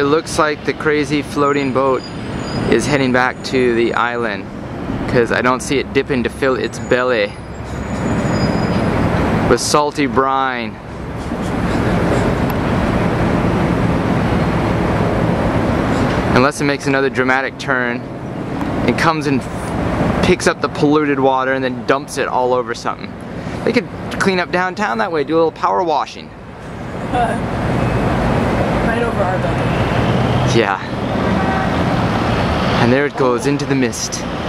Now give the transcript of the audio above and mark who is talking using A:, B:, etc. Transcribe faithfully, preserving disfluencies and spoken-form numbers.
A: it looks like the crazy floating boat is heading back to the island, because I don't see it dipping to fill its belly with salty brine. Unless it makes another dramatic turn and comes and picks up the polluted water and then dumps it all over something. They could clean up downtown that way, do a little power washing.
B: Uh, right over our building.
A: Yeah. And there it goes into the mist.